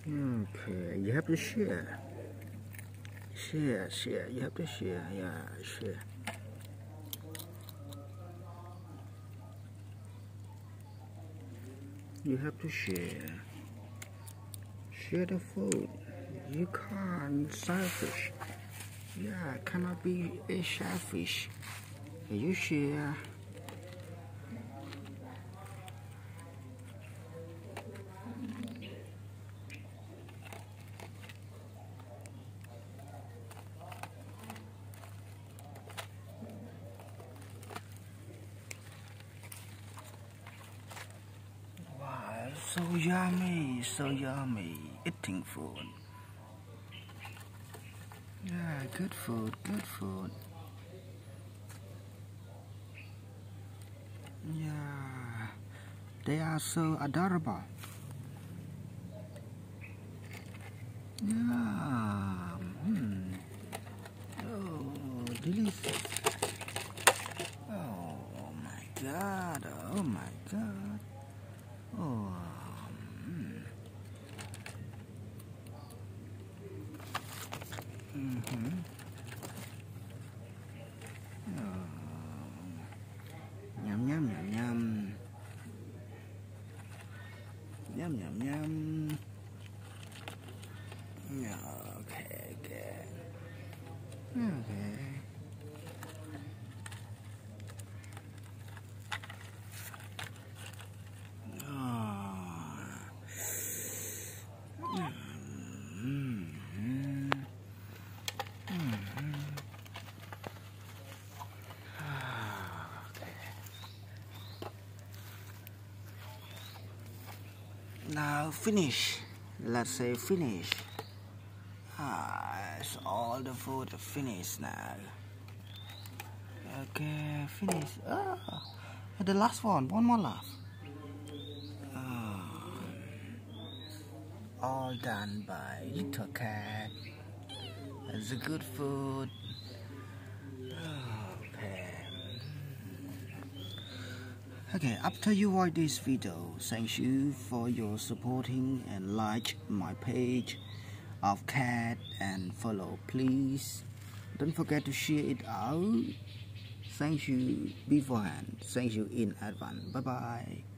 Okay, you have to share. Share, you have to share, yeah, share. You have to share. Share the food. You can't selfish. Yeah, cannot be a selfish. You share. Wow, so yummy, eating food. Yeah, good food. Yeah, they are so adorable. Yeah, oh, delicious. Oh my god, oh my god. Oh, Yum yum yum yum. Yum yum yum. Yeah, okay, good. Okay. Now finish. Let's say finish. It's all the food finished now. Okay, finish. The last one more left. All done by little cat. It's a good food. Okay, after you watch this video, thank you for your supporting and like my page of cat and follow, please. Don't forget to share it out. Thank you beforehand. Thank you in advance. Bye bye.